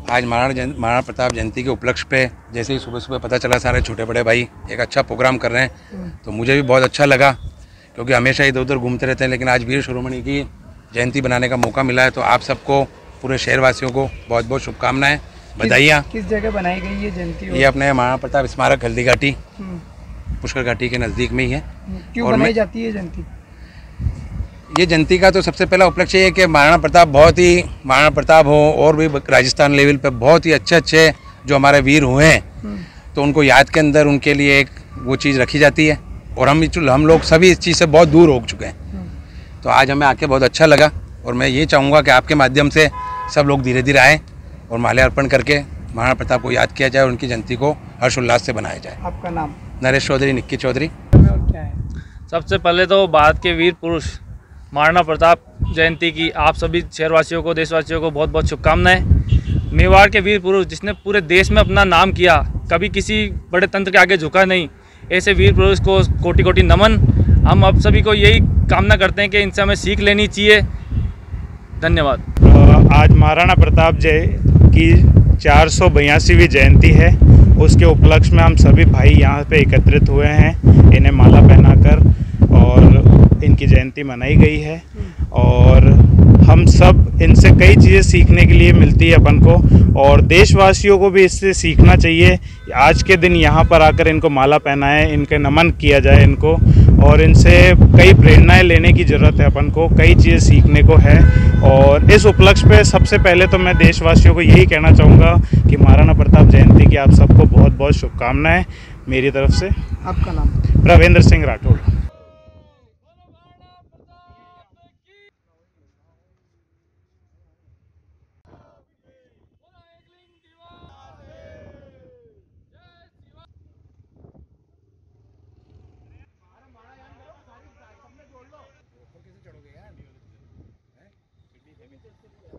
आज महाराणा प्रताप जयंती के उपलक्ष्य पे जैसे ही सुबह सुबह पता चला सारे छोटे बड़े भाई एक अच्छा प्रोग्राम कर रहे हैं, तो मुझे भी बहुत अच्छा लगा, क्योंकि हमेशा इधर उधर घूमते रहते हैं, लेकिन आज वीर शिरोमणि की जयंती बनाने का मौका मिला है। तो आप सबको, पूरे शहरवासियों को बहुत बहुत शुभकामनाएं, बधाइयाँ। किस जगह बनाई गई ये जयंती? ये अपने महाराणा प्रताप स्मारक हल्दी घाटी, पुष्कर घाटी के नज़दीक में ही है। क्यों बनाई जाती है जयंती? ये जयंती का तो सबसे पहला उपलक्ष्य ये है कि महाराणा प्रताप हो और भी राजस्थान लेवल पे बहुत ही अच्छे जो हमारे वीर हुए हैं, तो उनको याद के अंदर उनके लिए एक वो चीज़ रखी जाती है। और हम लोग सभी इस चीज़ से बहुत दूर हो चुके हैं, तो आज हमें आके बहुत अच्छा लगा। और मैं ये चाहूँगा कि आपके माध्यम से सब लोग धीरे धीरे आएँ और माल्यार्पण करके महाराणा प्रताप को याद किया जाए और उनकी जयंती को हर्षोल्लास से बनाया जाए। आपका नाम? नरेश चौधरी, निक्की चौधरी। और क्या है? सबसे पहले तो भारत के वीर पुरुष महाराणा प्रताप जयंती की आप सभी शहरवासियों को, देशवासियों को बहुत बहुत शुभकामनाएं। मेवाड़ के वीर पुरुष जिसने पूरे देश में अपना नाम किया, कभी किसी बड़े तंत्र के आगे झुका नहीं, ऐसे वीर पुरुष को कोटि कोटि नमन। हम अब सभी को यही कामना करते हैं कि इनसे हमें सीख लेनी चाहिए। धन्यवाद। आज महाराणा प्रताप जय की 482वीं जयंती है। उसके उपलक्ष्य में हम सभी भाई यहाँ पे एकत्रित हुए हैं, इन्हें माला पहनाकर और इनकी जयंती मनाई गई है। और हम सब इनसे कई चीज़ें सीखने के लिए मिलती है अपन को, और देशवासियों को भी इससे सीखना चाहिए। आज के दिन यहाँ पर आकर इनको माला पहनाएं, इनके नमन किया जाए इनको, और इनसे कई प्रेरणाएं लेने की ज़रूरत है अपन को, कई चीज़ें सीखने को है। और इस उपलक्ष्य पे सबसे पहले तो मैं देशवासियों को यही कहना चाहूँगा कि महाराणा प्रताप जयंती की आप सबको बहुत बहुत शुभकामनाएं मेरी तरफ से। आपका नाम? प्रवेंद्र सिंह राठौड़। कैसे चढ़ोगे यार?